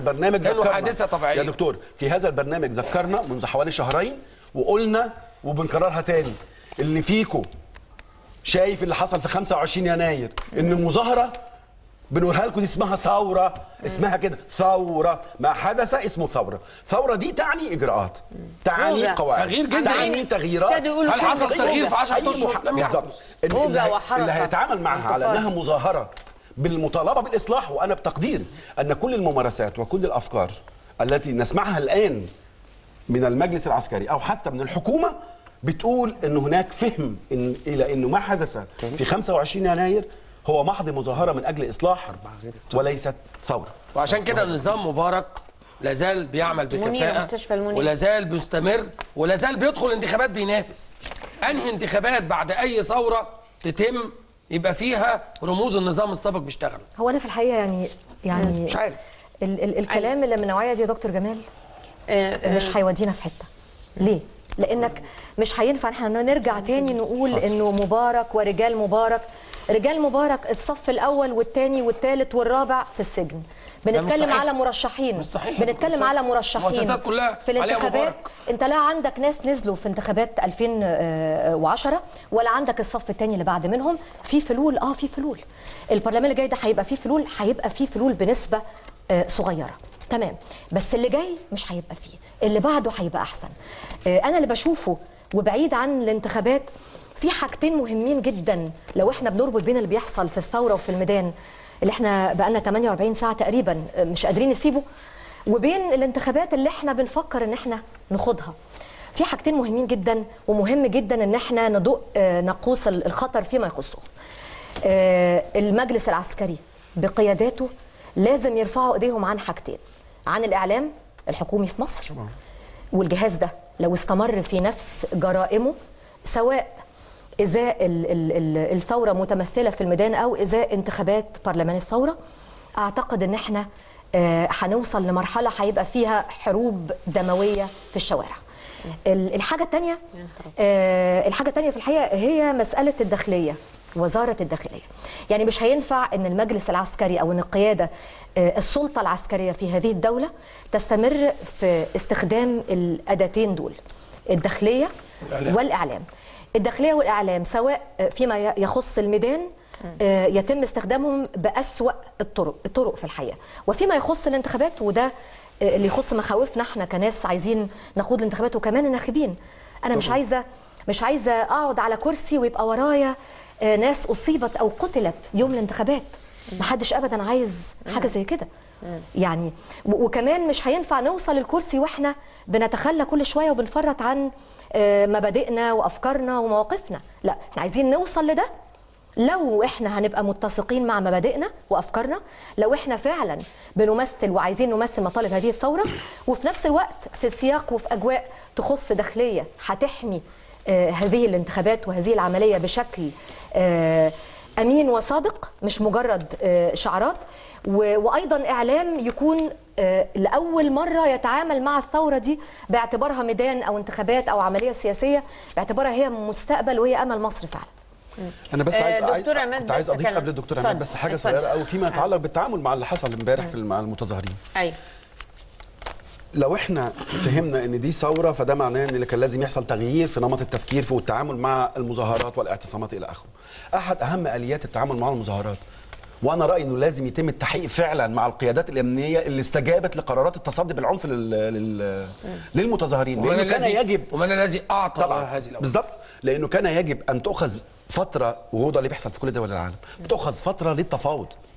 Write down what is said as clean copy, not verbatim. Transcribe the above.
برنامج ذكرنا حادثه طبيعيه يا دكتور. في هذا البرنامج ذكرنا منذ حوالي شهرين وقلنا وبنكررها تاني، اللي فيكم شايف اللي حصل في 25 يناير ان مظاهره بنقولها لكم دي اسمها ثوره، اسمها كده ثوره، ما حدث اسمه ثوره. ثوره دي تعني اجراءات، تعني قواعد، تغيير جذري، تعني تغييرات. هل حصل تغيير في 10 اشهر؟ لم يحدث. اللي هيتعامل معها على انها مظاهره بالمطالبه بالاصلاح، وانا بتقديري ان كل الممارسات وكل الافكار التي نسمعها الان من المجلس العسكري او حتى من الحكومه بتقول ان هناك فهم الى انه ما حدث في 25 يناير هو محض مظاهره من اجل اصلاح وليست ثوره. وعشان كده النظام مبارك لا زال بيعمل بكفاءه ولا زال بيستمر ولا زال بيدخل انتخابات بينافس. انهي انتخابات بعد اي ثوره تتم يبقى فيها رموز النظام السابق بيشتغلوا؟ هو انا في الحقيقه يعني مش عارف الكلام اللي من النوعيه دي يا دكتور جمال مش هيودينا في حته. ليه؟ لانك مش هينفع احنا نرجع تاني نقول انه مبارك ورجال مبارك. رجال مبارك الصف الاول والثاني والثالث والرابع في السجن. بنتكلم على مرشحين، بنتكلم على مرشحين في الانتخابات. انت لا عندك ناس نزلوا في انتخابات 2010 ولا عندك الصف الثاني اللي بعد منهم. في فلول، في فلول. البرلمان اللي جاي ده هيبقى فيه فلول، هيبقى فيه فلول بنسبه صغيره، تمام، بس اللي جاي مش هيبقى فيه، اللي بعده هيبقى احسن. انا اللي بشوفه وبعيد عن الانتخابات في حاجتين مهمين جدا لو احنا بنربط بين اللي بيحصل في الثوره وفي الميدان اللي احنا بقالنا 48 ساعه تقريبا مش قادرين نسيبه، وبين الانتخابات اللي احنا بنفكر ان احنا نخوضها. في حاجتين مهمين جدا، ومهم جدا ان احنا ندق ناقوس الخطر فيما يخصه. المجلس العسكري بقياداته لازم يرفعوا ايديهم عن حاجتين، عن الاعلام الحكومي في مصر، والجهاز ده لو استمر في نفس جرائمه سواء ازاء الثوره متمثله في الميدان او ازاء انتخابات برلمان الثوره، اعتقد ان احنا هنوصل لمرحله هيبقى فيها حروب دمويه في الشوارع. الحاجه الثانيه في الحقيقه هي مساله الداخليه، وزاره الداخليه. يعني مش هينفع ان المجلس العسكري او ان القياده السلطه العسكريه في هذه الدوله تستمر في استخدام الاداتين دول، الداخليه والاعلام. الداخليه والاعلام سواء فيما يخص الميدان يتم استخدامهم بأسوأ الطرق في الحقيقه، وفيما يخص الانتخابات وده اللي يخص مخاوفنا احنا كناس عايزين نخوض الانتخابات وكمان الناخبين. انا مش عايزه اقعد على كرسي ويبقى ورايا ناس اصيبت او قتلت يوم الانتخابات. محدش ابدا عايز حاجه زي كده. يعني وكمان مش هينفع نوصل الكرسي واحنا بنتخلى كل شويه وبنفرط عن مبادئنا وافكارنا ومواقفنا. لا، احنا عايزين نوصل لده لو احنا هنبقى متسقين مع مبادئنا وافكارنا، لو احنا فعلا بنمثل وعايزين نمثل مطالب هذه الثوره، وفي نفس الوقت في سياق وفي اجواء تخص داخليه هتحمي هذه الانتخابات وهذه العمليه بشكل امين وصادق، مش مجرد شعارات. وايضا اعلام يكون لاول مره يتعامل مع الثوره دي باعتبارها ميدان او انتخابات او عمليه سياسيه، باعتبارها هي مستقبل وهي امل مصر فعلا. انا بس عايز اضيف قبل الدكتور عماد بس حاجه صغيره قوي فيما يتعلق بالتعامل مع اللي حصل امبارح مع المتظاهرين. ايوه، لو احنا فهمنا ان دي ثوره فده معناه ان كان لازم يحصل تغيير في نمط التفكير في والتعامل مع المظاهرات والاعتصامات الى اخره. احد اهم اليات التعامل مع المظاهرات، وانا رايي انه لازم يتم التحقيق فعلا مع القيادات الامنيه اللي استجابت لقرارات التصدي بالعنف للمتظاهرين، لانه كان يجب ومن الذي اعطى طبعا هذه الأوراق. بالظبط، لانه كان يجب ان تؤخذ فتره، وهو ده اللي بيحصل في كل دول العالم، بتؤخذ فتره للتفاوض.